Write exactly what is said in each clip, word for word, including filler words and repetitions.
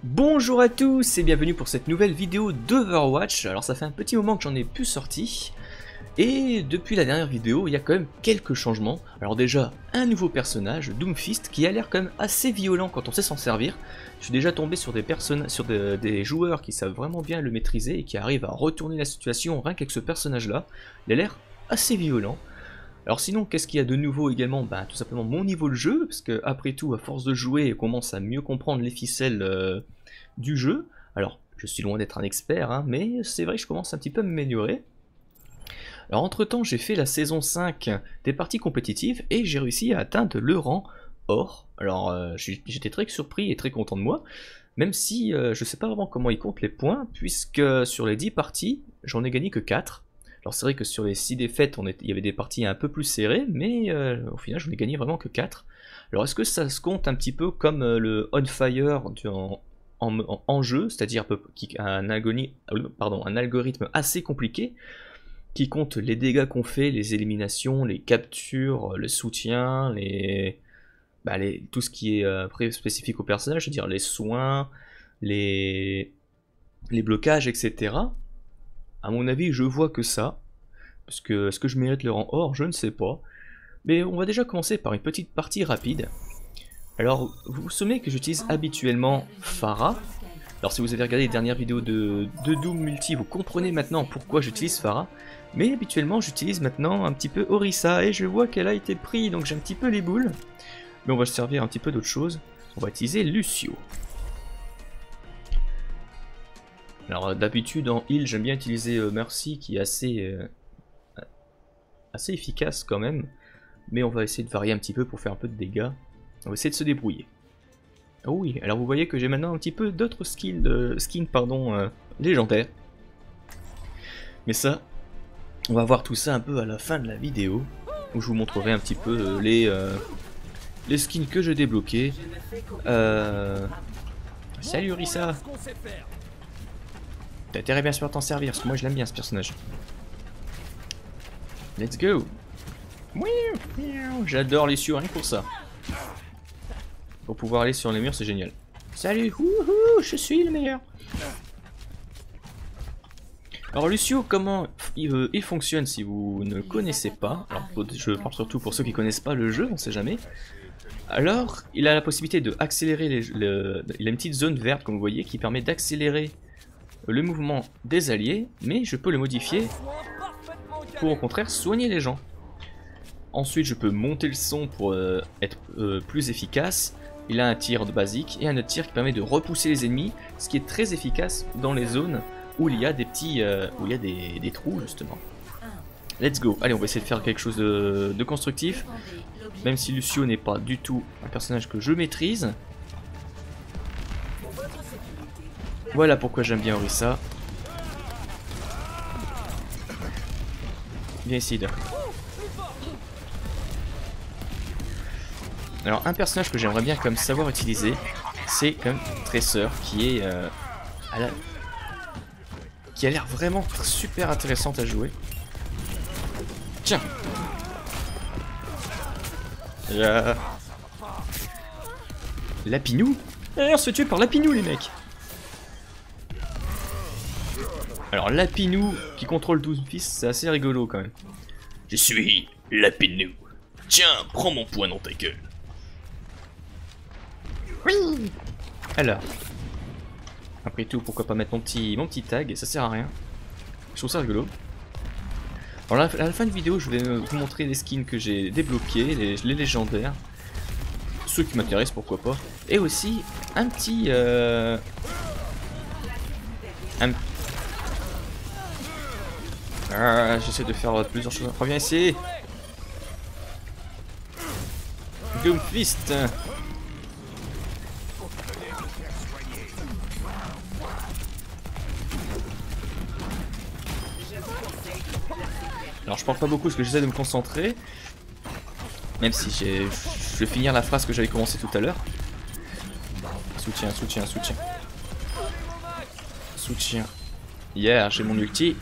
Bonjour à tous et bienvenue pour cette nouvelle vidéo d'Overwatch. Alors ça fait un petit moment que j'en ai plus sorti. Et depuis la dernière vidéo, il y a quand même quelques changements. Alors déjà, un nouveau personnage, Doomfist, qui a l'air quand même assez violent quand on sait s'en servir. Je suis déjà tombé sur des personnes, sur de, des joueurs qui savent vraiment bien le maîtriser et qui arrivent à retourner la situation rien qu'avec ce personnage-là. Il a l'air assez violent. Alors sinon, qu'est-ce qu'il y a de nouveau également? Bah, tout simplement mon niveau de jeu, parce que après tout, à force de jouer, on commence à mieux comprendre les ficelles euh, du jeu. Alors, je suis loin d'être un expert, hein, mais c'est vrai que je commence un petit peu à m'améliorer. Alors entre temps, j'ai fait la saison cinq des parties compétitives et j'ai réussi à atteindre le rang or. Alors euh, j'étais très surpris et très content de moi, même si euh, je sais pas vraiment comment ils comptent les points, puisque sur les dix parties, j'en ai gagné que quatre. Alors c'est vrai que sur les six défaites, on est, il y avait des parties un peu plus serrées, mais euh, au final j'en ai gagné vraiment que quatre. Alors est-ce que ça se compte un petit peu comme euh, le On Fire du, en, en, en, en jeu, c'est-à-dire un, un algorithme assez compliqué, qui compte les dégâts qu'on fait, les éliminations, les captures, le soutien, les... Bah les... tout ce qui est euh, spécifique au personnage, c'est-à-dire les soins, les... les blocages, et cetera. À mon avis, je vois que ça, parce que est-ce que je mérite le rang or, je ne sais pas. Mais on va déjà commencer par une petite partie rapide. Alors, vous vous souvenez que j'utilise habituellement Pharah. Alors si vous avez regardé les dernières vidéos de, de Doom Multi, vous comprenez maintenant pourquoi j'utilise Pharah. Mais habituellement, j'utilise maintenant un petit peu Orisa, et je vois qu'elle a été prise, donc j'ai un petit peu les boules. Mais on va se servir un petit peu d'autre chose. On va utiliser Lucio. Alors d'habitude en heal, j'aime bien utiliser euh, Mercy, qui est assez, euh, assez efficace quand même. Mais on va essayer de varier un petit peu pour faire un peu de dégâts. On va essayer de se débrouiller. Oh oui, alors vous voyez que j'ai maintenant un petit peu d'autres skills, euh, skins pardon, euh, légendaires. Mais ça, on va voir tout ça un peu à la fin de la vidéo, où je vous montrerai un petit peu euh, les, euh, les skins que j'ai débloqués. Euh... Salut Orisa. T'as intérêt bien sûr à t'en servir, parce que moi je l'aime bien ce personnage. Let's go. J'adore les cieux, rien que pour ça. Pour pouvoir aller sur les murs, c'est génial. Salut, wouhou, je suis le meilleur. Alors Lucio, comment il, euh, il fonctionne si vous ne connaissez pas? Alors je parle surtout pour ceux qui connaissent pas le jeu, on sait jamais. Alors, il a la possibilité de accélérer les, le, il a une petite zone verte comme vous voyez qui permet d'accélérer le mouvement des alliés, mais je peux le modifier pour au contraire soigner les gens. Ensuite, je peux monter le son pour euh, être euh, plus efficace. Il a un tir de basique et un autre tir qui permet de repousser les ennemis, ce qui est très efficace dans les zones où il y a des petits, euh, où il y a des, des trous justement. Let's go. Allez, on va essayer de faire quelque chose de, de constructif, même si Lucio n'est pas du tout un personnage que je maîtrise. Voilà pourquoi j'aime bien Orisa. Viens ici, Doc. Alors un personnage que j'aimerais bien comme savoir utiliser, c'est comme Tracer, qui est euh, à la... qui a l'air vraiment super intéressante à jouer. Tiens. Euh... Lapinou. Eh, on se fait tuer par Lapinou les mecs. Alors Lapinou qui contrôle Doomfist, c'est assez rigolo quand même. Je suis Lapinou. Tiens, prends mon poing dans ta gueule. Oui. Alors, après tout, pourquoi pas mettre mon petit, mon petit tag, ça sert à rien. Je trouve ça rigolo. Alors à la fin de vidéo, je vais vous montrer les skins que j'ai débloqués, les, les légendaires. Ceux qui m'intéressent, pourquoi pas. Et aussi, un petit... Euh, un... Ah, j'essaie de faire plusieurs choses. Reviens ici. Doomfist. Alors je parle pas beaucoup parce que j'essaie de me concentrer. Même si j'ai, je vais finir la phrase que j'avais commencé tout à l'heure. Soutien, soutien, soutien. Soutien. Yeah, j'ai mon ulti.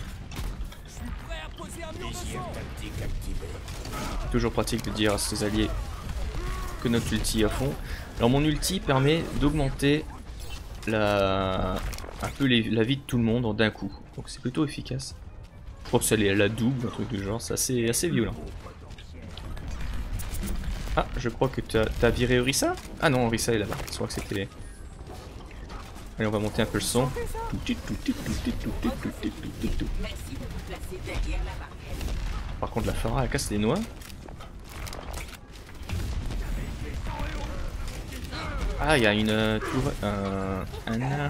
Toujours pratique de dire à ses alliés que notre ulti est à fond. Alors mon ulti permet d'augmenter la... un peu les... la vie de tout le monde d'un coup. Donc c'est plutôt efficace. Je crois que ça la double, un truc du genre, c'est assez, assez violent. Ah, je crois que tu as viré Orisa? Ah non, Orisa est là-bas, je crois que c'était... Allez, on va monter un peu le son. Par contre, la Pharah, elle casse les noix. Ah, il y a une euh, tour... Euh, un...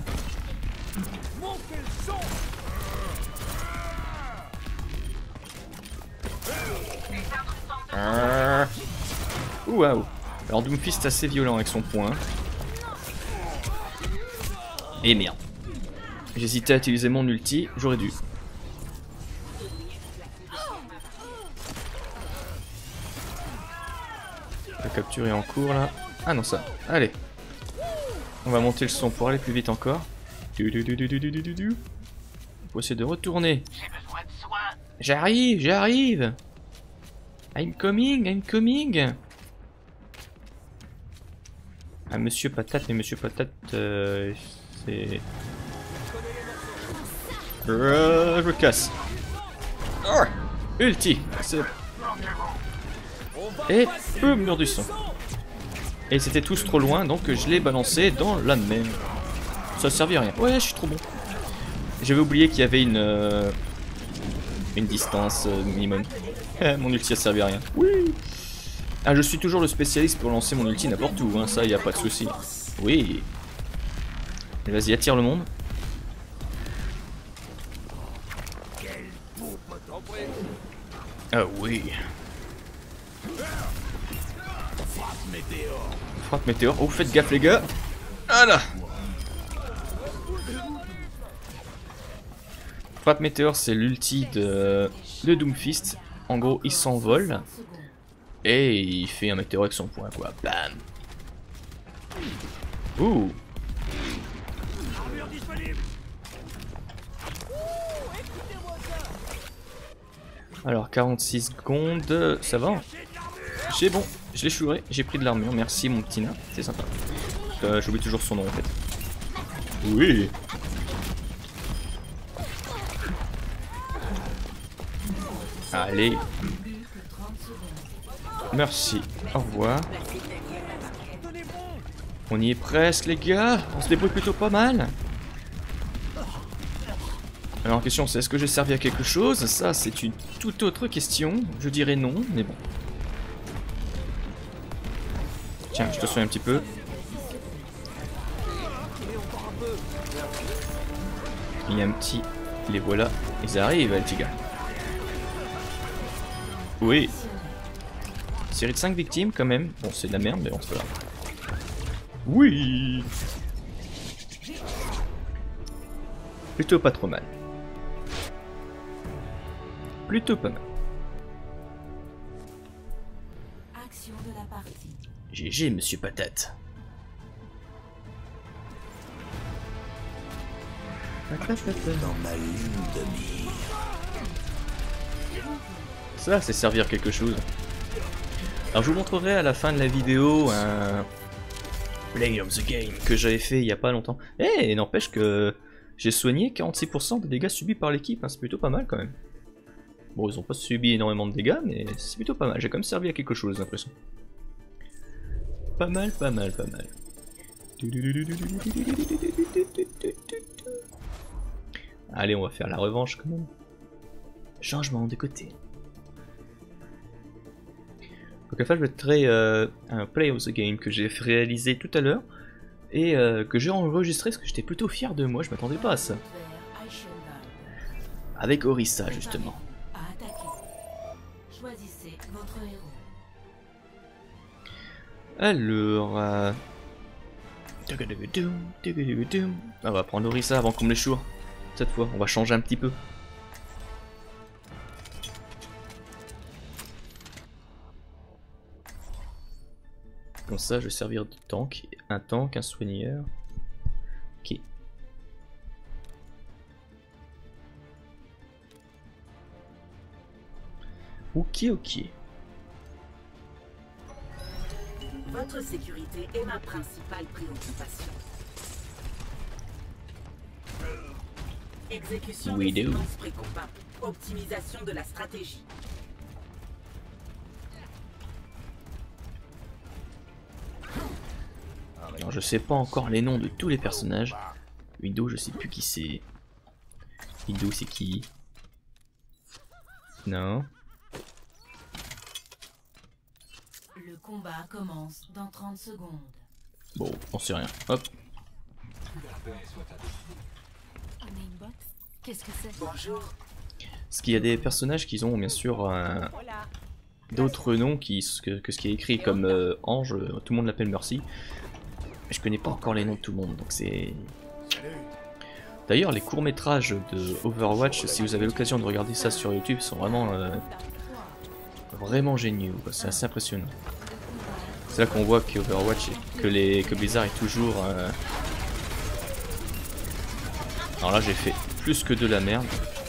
Ah. Waouh. Alors Doomfist est assez violent avec son point. Et merde. J'hésitais à utiliser mon ulti, j'aurais dû. La capture est en cours là. Ah non ça. Allez. On va monter le son pour aller plus vite encore. Du, du, du, du, du, du, du, du. Faut essayer de retourner. J'arrive, j'arrive. I'm coming, I'm coming. Ah monsieur patate, mais monsieur patate, euh, c'est... Euh, je me casse. Oh, ulti. Et boum, mur du son. Et c'était tous trop loin, donc je l'ai balancé dans la mer. Ça servait à rien. Ouais, je suis trop bon. J'avais oublié qu'il y avait une euh, une distance euh, minimum. Mon ulti a servi à rien. Oui. Ah, je suis toujours le spécialiste pour lancer mon ulti n'importe où, hein, ça y a pas de souci. Oui. Vas-y, attire le monde. Ah oui. Frappe météore. Oh, faites gaffe les gars. Ah là. Frappe météore, c'est l'ulti de, de Doomfist. En gros, il s'envole. Et il fait un météore avec son point, quoi. Bam. Ouh. Alors, quarante-six secondes. Ça va. J'ai bon. Je l'ai chouré. J'ai pris de l'armure. Merci, mon petit nain. C'est sympa. Euh, J'oublie toujours son nom, en fait. Oui. Allez. Merci. Au revoir. On y est presque, les gars. On se débrouille plutôt pas mal. Alors, la question, c'est est-ce que j'ai servi à quelque chose? Ça, c'est une toute autre question. Je dirais non, mais bon. Tiens, je te soigne un petit peu. Il y a un petit... Les voilà. Ils arrivent, les petits gars. Oui. Série de cinq victimes, quand même. Bon, c'est de la merde, mais bon, c'est pas grave. Oui. Plutôt pas trop mal. Plutôt pas mal. Action de la partie. G G, monsieur Patate. Dans ma lune de mire. Ça, c'est servir quelque chose. Alors, je vous montrerai à la fin de la vidéo un play of the game que j'avais fait il y a pas longtemps. Eh, n'empêche que j'ai soigné quarante-six pour cent des dégâts subis par l'équipe. Hein, c'est plutôt pas mal quand même. Bon, ils ont pas subi énormément de dégâts, mais c'est plutôt pas mal. J'ai quand même servi à quelque chose, j'ai l'impression. Pas mal, pas mal, pas mal. Allez, on va faire la revanche quand même. Changement de côté. Donc à la fin, je mettrai euh, un play of the game que j'ai réalisé tout à l'heure et euh, que j'ai enregistré parce que j'étais plutôt fier de moi, je m'attendais pas à ça. Avec Orisa justement. Choisissez votre héros. Alors... Euh... On va prendre Orisa avant qu'on me l'échoue. Cette fois, on va changer un petit peu. Comme ça, je vais servir de tank. Un tank, un soigneur. Ok. Ok, ok. Votre sécurité est ma principale préoccupation. Exécution We des do. séquences pré-combat. Optimisation de la stratégie. Alors je sais pas encore les noms de tous les personnages. Windows, je sais plus qui c'est. Windows, c'est qui? Non. Le combat commence dans trente secondes. Bon, on sait rien. Hop. On a une box? Qu'est-ce que c'est? Bonjour. Parce qu'il y a des personnages qui ont bien sûr euh, d'autres noms qui, que, que ce qui est écrit comme euh, Ange, tout le monde l'appelle Mercy. Mais je connais pas encore les noms de tout le monde, donc c'est... D'ailleurs, les courts-métrages de Overwatch, si vous avez l'occasion de regarder ça sur YouTube, sont vraiment euh, vraiment géniaux, c'est assez impressionnant. C'est là qu'on voit que Overwatch, que, les, que Blizzard est toujours... Euh... Alors là, j'ai fait plus que de la merde.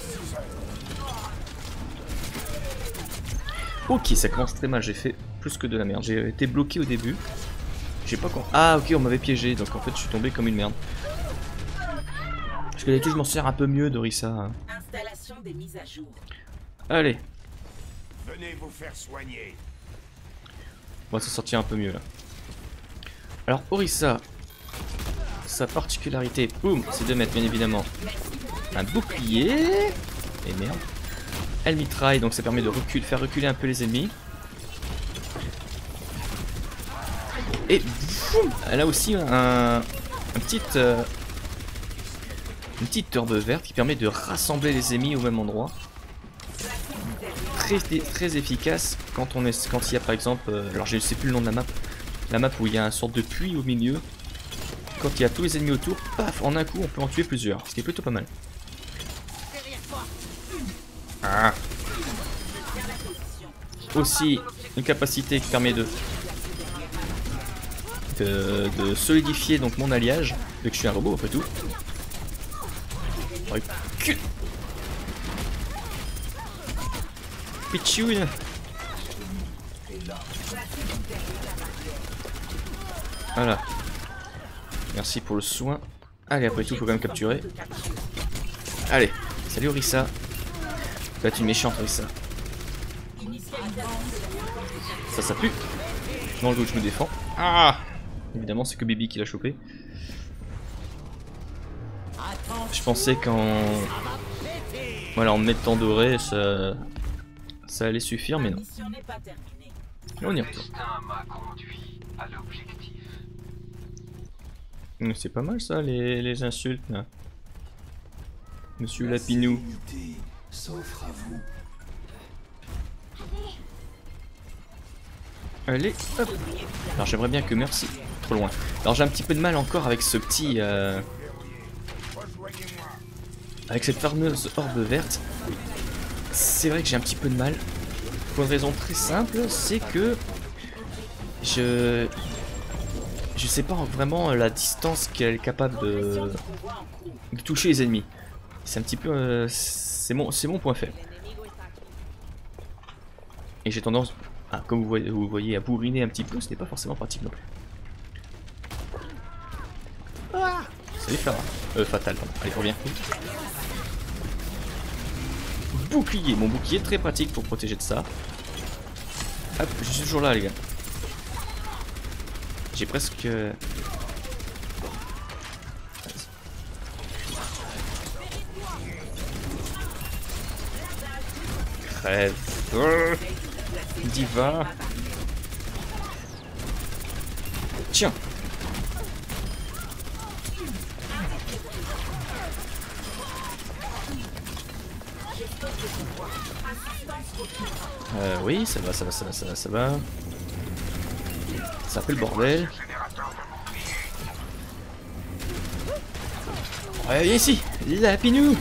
Ok, ça commence très mal, j'ai fait plus que de la merde. J'ai été bloqué au début. J'ai pas compris. Ah ok, on m'avait piégé, donc en fait je suis tombé comme une merde. Parce que d'habitude je m'en sers un peu mieux d'Orisa. Installation des mises à jour. Allez, Venez vous faire soigner. on va s'en sortir un peu mieux là. Alors Orisa, sa particularité, boum, c'est de mettre bien évidemment un bouclier. Et merde. Elle mitraille, donc ça permet de recul, faire reculer un peu les ennemis. Et boum, elle a aussi un, un petit, euh, une petite herbe verte qui permet de rassembler les ennemis au même endroit. Très, très efficace quand on est, quand il y a par exemple, euh, alors je ne sais plus le nom de la map, la map où il y a une sorte de puits au milieu. Quand il y a tous les ennemis autour, paf, en un coup on peut en tuer plusieurs, ce qui est plutôt pas mal. Ah. Aussi une capacité qui permet de, de, de solidifier donc mon alliage, vu que je suis un robot après tout. Recule. Pichoun. Voilà. Merci pour le soin. Allez, après tout, faut quand même capturer. Allez, salut Orisa. Là, tu es méchante, Orisa. Ça, ça pue. Non, le doute, je me défends. Ah! Évidemment, c'est que Bibi qui l'a chopé. Je pensais qu'en... Voilà, en mettant doré, ça... ça allait suffire, mais non. Et on y retourne. C'est pas mal ça, les, les insultes là. Monsieur Lapinou. S'offre à vous. Allez, hop. Alors j'aimerais bien que merci. Trop loin. Alors j'ai un petit peu de mal encore avec ce petit... Euh... Avec cette fameuse orbe verte. C'est vrai que j'ai un petit peu de mal. Pour une raison très simple, c'est que... Je... Je sais pas vraiment la distance qu'elle est capable de... de toucher les ennemis. C'est un petit peu... Euh... C'est mon, c'est mon point faible. Et j'ai tendance... Ah, comme vous voyez, vous voyez, à bourriner un petit peu, ce n'est pas forcément pratique non plus. Ah, salut Farah. Euh, Fatal, pardon. Allez, reviens. Bouclier. Mon bouclier très pratique pour protéger de ça. Hop, je suis toujours là, les gars. J'ai presque... Crève. Oh. Diva. Tiens. Euh, oui, ça va, ça va, ça va, ça va, ça va. C'est un peu le bordel. Ouais, viens ici, Lapinou.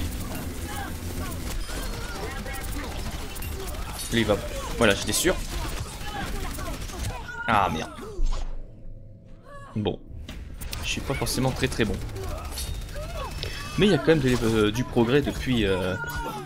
Lui, il va... Voilà, j'étais sûr. Ah merde. Bon. Je suis pas forcément très très bon. Mais il y a quand même de, euh, du progrès depuis euh,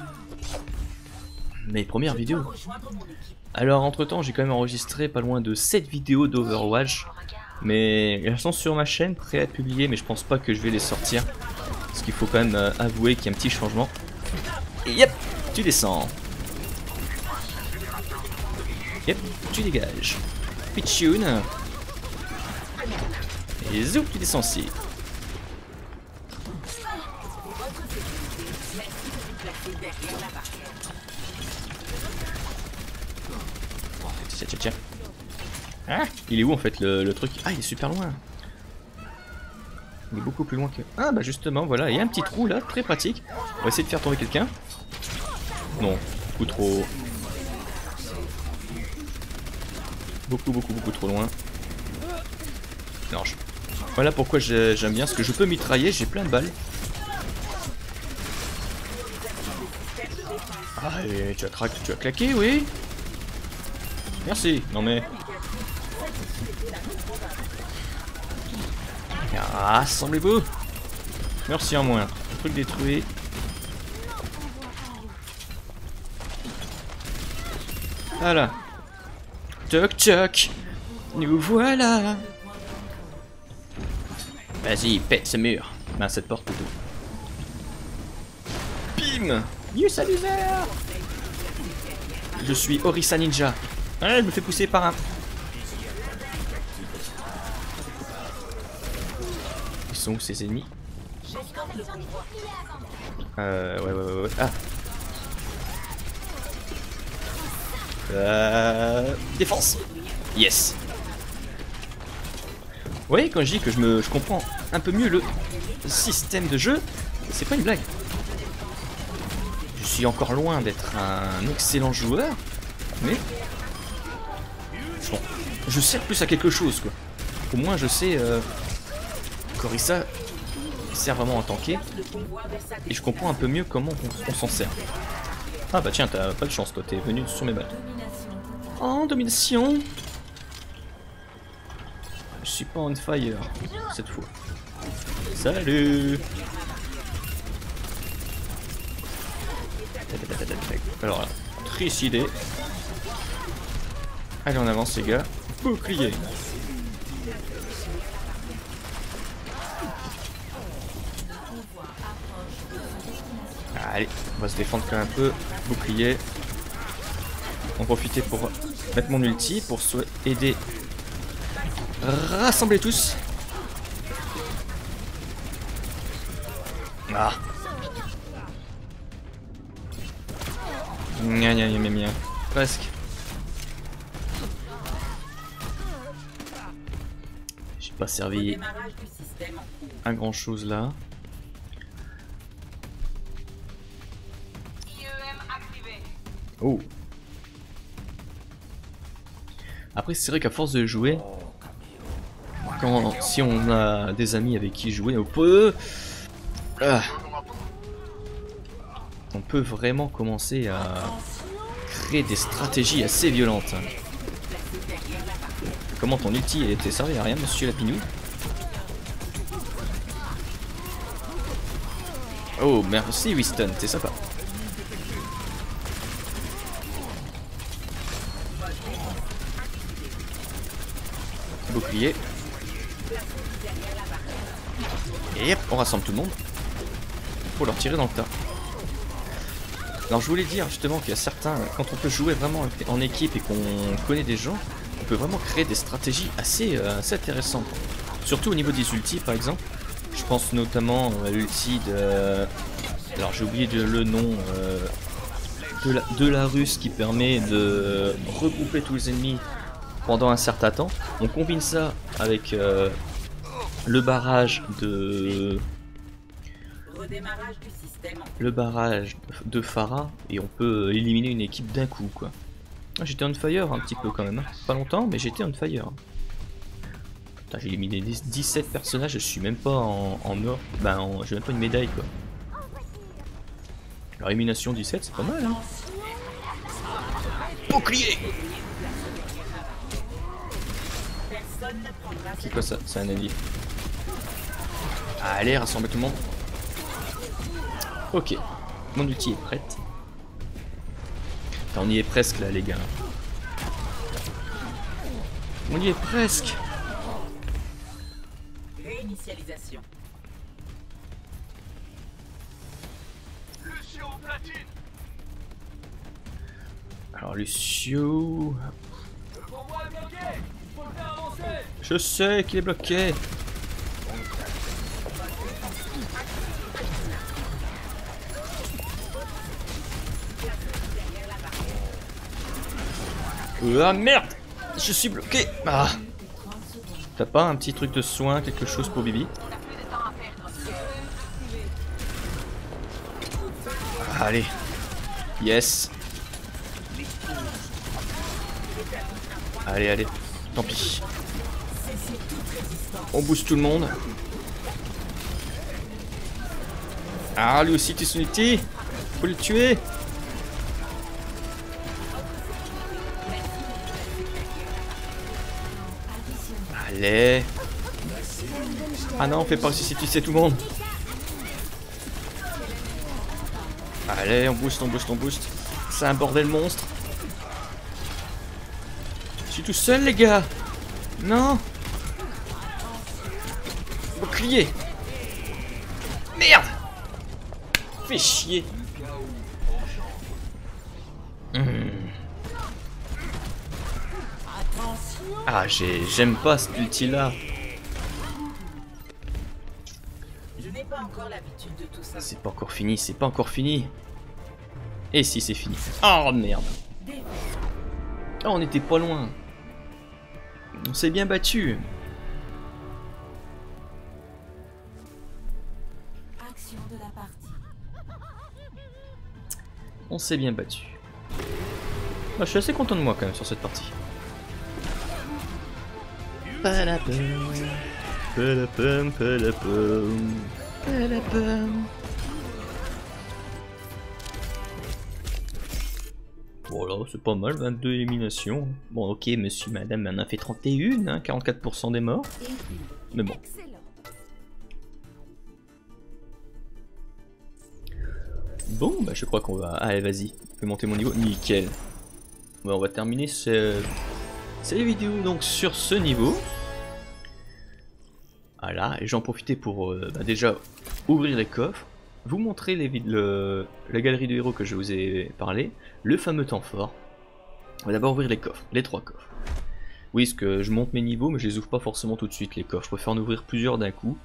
mes premières vidéos. Alors entre temps j'ai quand même enregistré pas loin de sept vidéos d'Overwatch. Mais elles sont sur ma chaîne, prêtes à être publiées, mais je pense pas que je vais les sortir. Parce qu'il faut quand même euh, avouer qu'il y a un petit changement. Et yep, tu descends. Yep, tu dégages. Pichoun. Et zou, tu descends aussi. Tiens, tiens, tiens. Ah, il est où en fait le, le truc? Ah, il est super loin. Il est beaucoup plus loin que... Ah bah justement, voilà, il y a un petit trou là, très pratique. On va essayer de faire tomber quelqu'un. Non, beaucoup trop... Beaucoup, beaucoup, beaucoup trop loin. Non, je... Voilà pourquoi j'aime bien, parce que je peux mitrailler, j'ai plein de balles. Ah, et tu as craqué, tu as claqué, oui. Merci, non mais... Rassemblez-vous. Merci en moins. Truc détruit. Voilà. Toc toc. Nous voilà. Vas-y, pète ce mur. Ben, cette porte plutôt. Bim. You salut vert. Je suis Orisa Ninja. Ah, je me fais pousser par un... Ils sont où ces ennemis? Euh... Ouais, ouais, ouais, ouais. Ah. Euh... Défense. Yes. Vous voyez, quand je dis que je, me, je comprends un peu mieux le système de jeu, c'est pas une blague. Je suis encore loin d'être un excellent joueur, mais bon, je sers plus à quelque chose, quoi. Au moins, je sais euh, qu'Orisa sert vraiment à tanker, et je comprends un peu mieux comment on, on s'en sert. Ah bah tiens, t'as pas de chance, toi, t'es venu sur mes balles. Oh, domination. Je suis pas on fire cette fois. Salut. Alors là, triste idée. Allez, on avance les gars. Bouclier. Allez, on va se défendre quand même un peu. Bouclier. On va profiter pour mettre mon ulti pour aider. Rassemblez tous. Ah. Gna gna gna gna. Presque. J'ai pas servi à grand chose là. Oh. Après c'est vrai qu'à force de jouer, quand si on a des amis avec qui jouer, on peut, ah, on peut vraiment commencer à créer des stratégies assez violentes. Comment ton ulti a été servi à rien, monsieur Lapinou? Oh merci Winston, c'est sympa. Bouclier. Et hop, on rassemble tout le monde pour leur tirer dans le tas. Alors je voulais dire justement qu'il y a certains, quand on peut jouer vraiment en équipe et qu'on connaît des gens, on peut vraiment créer des stratégies assez, euh, assez intéressantes. Surtout au niveau des ultis par exemple. Je pense notamment à l'ulti de... Alors j'ai oublié de, le nom euh, de, la, de la russe qui permet de regrouper tous les ennemis pendant un certain temps. On combine ça avec euh, le barrage de... Le barrage de Pharah et on peut éliminer une équipe d'un coup quoi. Ah, j'étais on fire un petit peu quand même, hein. Pas longtemps mais j'étais on fire. J'ai éliminé dix-sept personnages, je suis même pas en, en or, ben en, j'ai même pas une médaille quoi. Alors élimination dix-sept c'est pas mal hein. Bouclier. C'est quoi ça? C'est un allié. Allez, rassemblez tout le monde. Ok, mon ulti est prête. Enfin, on y est presque là les gars. On y est presque. Réinitialisation. Alors Lucio... Je sais qu'il est bloqué. Ah merde! Je suis bloqué! Ah! T'as pas un petit truc de soin, quelque chose pour Bibi? Allez! Yes! Allez, allez! Tant pis! On booste tout le monde! Ah, lui aussi, Tsunity! Faut le tuer! Allez. Ah non, on fait pas ressusciter tout le monde. Allez, on booste, on booste, on booste. C'est un bordel monstre. Je suis tout seul, les gars. Non. Bouclier. Merde. Fais chier. Mmh. Ah, j'aime pas cet ulti là. Je n'ai pas encore l'habitude de tout ça. C'est pas encore fini, c'est pas encore fini. Et si c'est fini. Oh merde. Oh, on était pas loin. On s'est bien battu. Action de la partie. On s'est bien battu. Bah, je suis assez content de moi quand même sur cette partie. Palapum, palapum, palapum, palapum. Voilà, c'est pas mal, vingt-deux éliminations. Bon, ok, monsieur, madame, on a fait trente et un, hein, quarante-quatre pour cent des morts. Mais bon. Bon, bah je crois qu'on va... Allez, vas-y, je vais monter mon niveau. Nickel. Bon, on va terminer ce... cette vidéo donc sur ce niveau. Voilà, et j'en profitais pour euh, bah, déjà ouvrir les coffres, vous montrer les le, la galerie de héros que je vous ai parlé, le fameux temps fort. On va d'abord ouvrir les coffres, les trois coffres. Oui, parce que je monte mes niveaux, mais je les ouvre pas forcément tout de suite les coffres. Je préfère en ouvrir plusieurs d'un coup.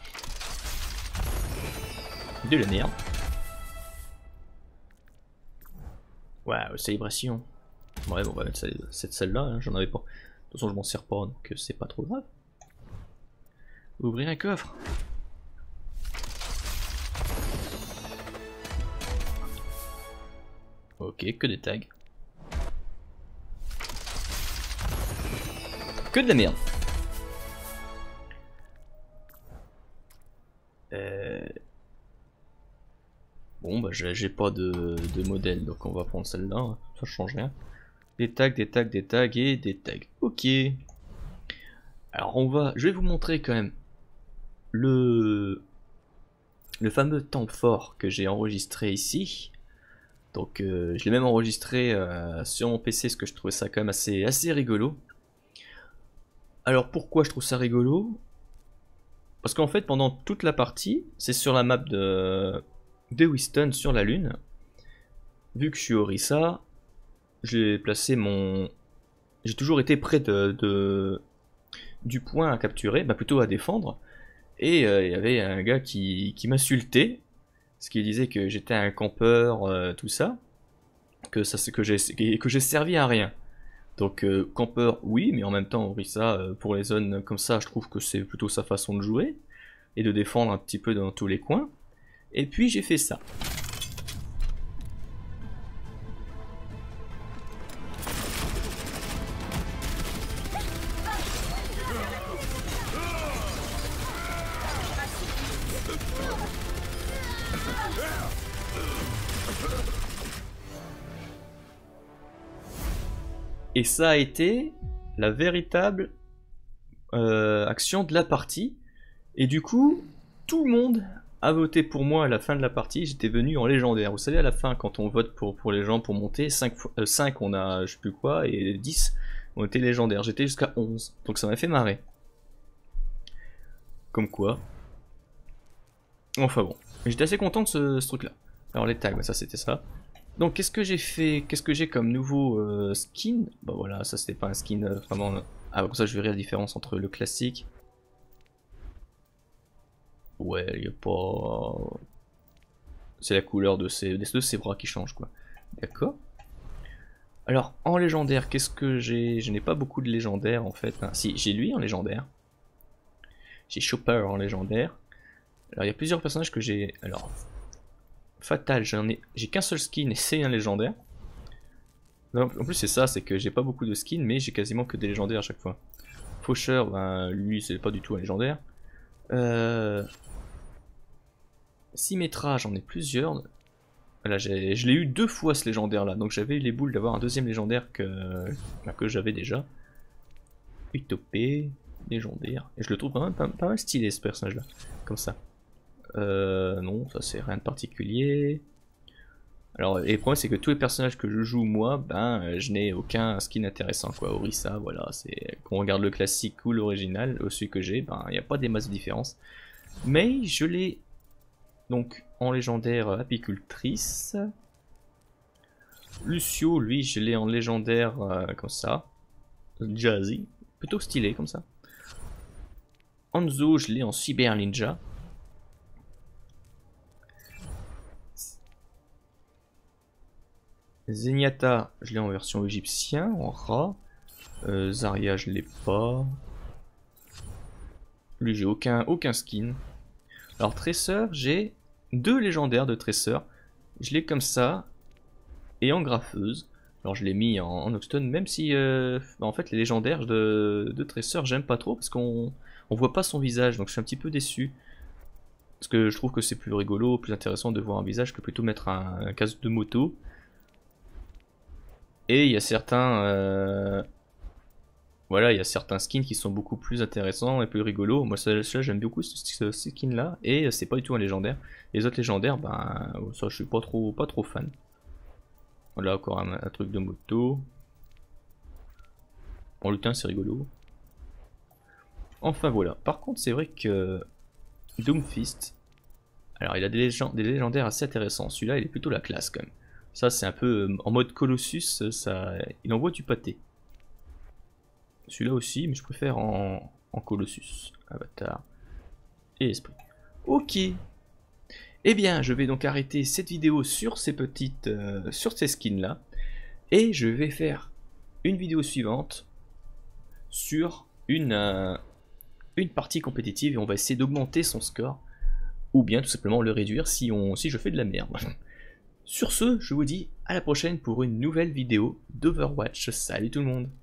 De la merde. Waouh, célébration. Ouais, bon, on va mettre cette salle-là, hein, j'en avais pas. De toute façon, je m'en sers pas, donc c'est pas trop grave. Ouvrir un coffre. Ok, que des tags. Que de la merde. Euh... Bon, bah j'ai pas de, de modèle, donc on va prendre celle-là, hein. Ça change rien. Des tags, des tags, des tags et des tags. Ok. Alors on va, je vais vous montrer quand même le le fameux temps fort que j'ai enregistré ici. Donc euh, je l'ai même enregistré euh, sur mon P C parce que je trouvais ça quand même assez assez rigolo. Alors pourquoi je trouve ça rigolo? Parce qu'en fait pendant toute la partie, c'est sur la map de de Wiston sur la Lune. Vu que je suis Orisa, j'ai placé mon... J'ai toujours été près de, de... du point à capturer, bah plutôt à défendre. Et il euh, y avait un gars qui, qui m'insultait, parce qu'il disait que j'étais un campeur, euh, tout ça, que ça que j'ai que j'ai servi à rien. Donc euh, campeur, oui, mais en même temps, Orisa, euh, pour les zones comme ça, je trouve que c'est plutôt sa façon de jouer, et de défendre un petit peu dans tous les coins. Et puis j'ai fait ça. Et ça a été la véritable euh, action de la partie. Et du coup, tout le monde a voté pour moi à la fin de la partie. J'étais venu en légendaire. Vous savez, à la fin, quand on vote pour, pour les gens pour monter, cinq, euh, cinq on a je sais plus quoi, et dix on était légendaires. J'étais jusqu'à onze. Donc ça m'a fait marrer. Comme quoi. Enfin bon. J'étais assez content de ce, ce truc-là. Alors les tags, ça c'était ça. Donc qu'est-ce que j'ai fait? Qu'est-ce que j'ai comme nouveau euh, skin? Bah voilà, ça c'était pas un skin euh, vraiment... Ah comme ça je verrai la différence entre le classique. Ouais, il y a pas... C'est la couleur de ses, de ses bras qui change quoi. D'accord. Alors en légendaire, qu'est-ce que j'ai? Je n'ai pas beaucoup de légendaires en fait. Hein. Si, j'ai lui en légendaire. J'ai Chopper en légendaire. Alors il y a plusieurs personnages que j'ai... Alors... Fatal, j'en ai, j'ai qu'un seul skin et c'est un légendaire. En plus c'est ça, c'est que j'ai pas beaucoup de skins mais j'ai quasiment que des légendaires à chaque fois. Faucheur, ben, lui c'est pas du tout un légendaire. Euh... Symmetra, j'en ai plusieurs. Voilà, je l'ai eu deux fois ce légendaire là, donc j'avais eu les boules d'avoir un deuxième légendaire que, ben, que j'avais déjà. Utopée, légendaire. Et je le trouve quand même pas, pas mal stylé ce personnage là, comme ça. Euh, non, ça c'est rien de particulier. Alors, et le problème c'est que tous les personnages que je joue moi, ben je n'ai aucun skin intéressant quoi. Orisa, voilà, c'est qu'on regarde le classique ou l'original, celui que j'ai, ben il n'y a pas des masses de différence. Mais je l'ai donc en légendaire apicultrice. Lucio, lui, je l'ai en légendaire euh, comme ça, jazzy, plutôt stylé comme ça. Hanzo, je l'ai en cyber ninja. Zenyatta, je l'ai en version égyptien, en rat. Euh, Zarya, je l'ai pas. Lui, j'ai aucun, aucun skin. Alors, Tracer, j'ai deux légendaires de Tracer. Je l'ai comme ça. Et en graffeuse. Alors, je l'ai mis en, en Oxstone, même si, euh, bah, en fait, les légendaires de, de Tracer, j'aime pas trop parce qu'on on voit pas son visage. Donc, je suis un petit peu déçu. Parce que je trouve que c'est plus rigolo, plus intéressant de voir un visage que plutôt mettre un, un casque de moto. Et il y a certains, euh... voilà, il y a certains skins qui sont beaucoup plus intéressants et plus rigolos. Moi, ça, ça j'aime beaucoup ce, ce skin là, et c'est pas du tout un légendaire. Les autres légendaires, ben, ça, je suis pas trop, pas trop fan. Voilà, encore un, un truc de moto. En lutin, c'est rigolo. Enfin voilà. Par contre, c'est vrai que Doomfist, alors il a des, légend des légendaires assez intéressants. Celui-là, il est plutôt la classe quand même. Ça c'est un peu euh, en mode Colossus, ça, il envoie du pâté. Celui-là aussi, mais je préfère en, en Colossus. Avatar et esprit. Ok. Eh bien, je vais donc arrêter cette vidéo sur ces petites, euh, sur ces skins là, et je vais faire une vidéo suivante sur une, euh, une partie compétitive et on va essayer d'augmenter son score, ou bien tout simplement le réduire si on, si je fais de la merde. Sur ce, je vous dis à la prochaine pour une nouvelle vidéo d'Overwatch. Salut tout le monde!